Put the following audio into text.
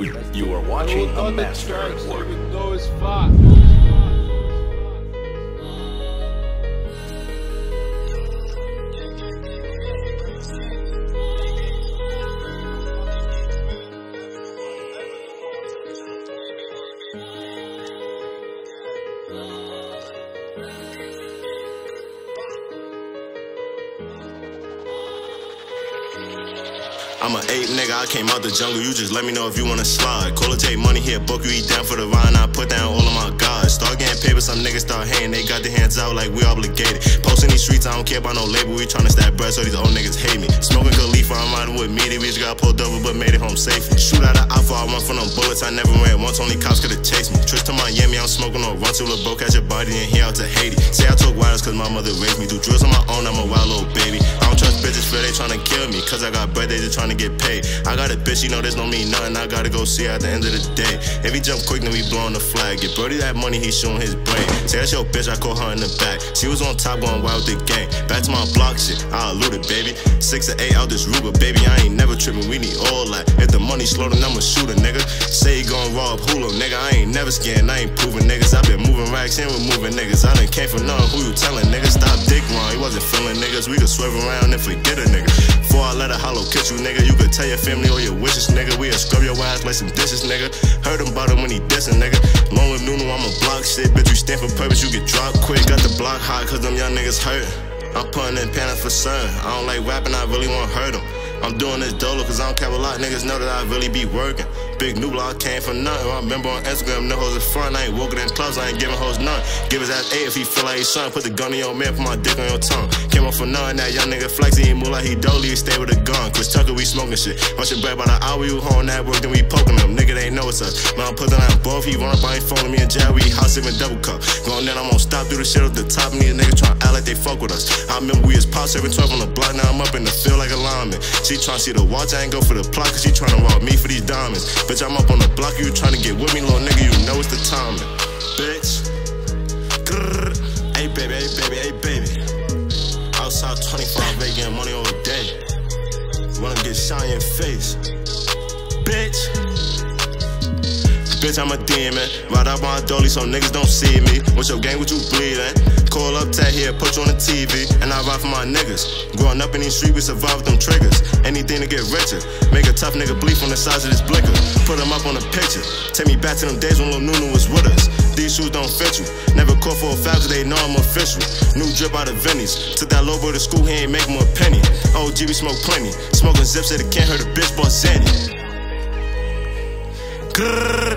You are watching a master at work. I'm an ape nigga, I came out the jungle, you just let me know if you wanna slide. Call or take money here, book you, eat down for the ride, I put down all of my guys. Start getting paper, some niggas start hating, they got their hands out like we obligated. Posting these streets, I don't care about no label, we tryna stack bread so these old niggas hate me. Smoking Khalifa, I'm riding with me, we just got pulled over but made it home safely. Shoot out an alpha, I run from them bullets, I never ran once, only cops could've chased me. Trips to Miami, I'm smoking on run till the boat catch your body and here out to Haiti. Say I took wireless cause my mother raised me, do drills on my own, I'm a wild little baby. I don't trust bitches for they tryna kill me, cause I got bread, they just tryna get paid. I got a bitch, you know this don't mean nothing, I gotta go see her at the end of the day. If he jump quick, then we blowing the flag. Get Brody that money, he showing his brain. Say that's your bitch, I call her in the back. She was on top going wild with the gang. Back to my block shit, I alluded, baby. 6 or 8 out this Ruger, baby, I ain't never tripping, we need all that. If the money slow, then I'ma shoot a nigga. Say he gon' rob Hulu, nigga, I ain't never scared, I ain't proving niggas. I been moving racks and removing niggas. I done came for none, who you telling, nigga? Stop dick wrong, he wasn't feeling niggas. We could swerve around and forget a nigga. Before I let a hollow kiss you, nigga, you could tell your family all your wishes, nigga. We'll scrub your ass like some dishes, nigga. Heard him about him when he dissing, nigga. Long with Nunu, I'm a block shit, bitch, you stand for purpose, you get dropped quick. Got the block hot, cause them young niggas hurt. I'm putting in panic for certain. I don't like rapping, I really wanna hurt them. I'm doing this dolo cause I don't care a lot, niggas know that I really be working. Big new block came for nothing. I remember on Instagram, no hoes in front. I ain't walking in clubs, I ain't giving hoes none. Give his ass A if he feel like he's son. Put the gun in your man, put my dick on your tongue. Came up for nothing, that young nigga flex, he ain't move like he dolly, he stay with a gun. Chris Tucker, we smoking shit. Watch your bread by the hour, you home that work, then we poking them. Nigga, they know it's us. When I put that on both, he run up, I ain't phoning me and Jab, we house even double cup. Going then, I'm gonna stop through the shit at the top, and these niggas tryna act like they fuck with us. I remember we was pop serving 12 on the block, now I'm up in the field like a lineman. She tryna see the watch, I ain't go for the plot, cause she tryna rob me for these diamonds. Bitch, I'm up on the block, you tryna get with me, little nigga, you know it's the timing. Bitch. Grrr. Hey baby, hey baby, hey baby. Outside 25, they getting money all day. Wanna get shot in your face. Bitch. Bitch, I'm a demon. Ride out my dolly so niggas don't see me. What's your gang, what you bleeding? Call up, tag here, put you on the TV. And I ride for my niggas. Growing up in these streets, we survive with them triggers. Anything to get richer. Make a tough nigga bleed from the size of this blicker. Put him up on a picture. Take me back to them days when Lil Nunu was with us. These shoes don't fit you. Never call for a foul cause they know I'm official. New drip out of Vinny's. Took that low boy to school, he ain't make him a penny. OG, we smoke plenty. Smoking zips, said it can't hurt a bitch, boss Sandy. Grrr.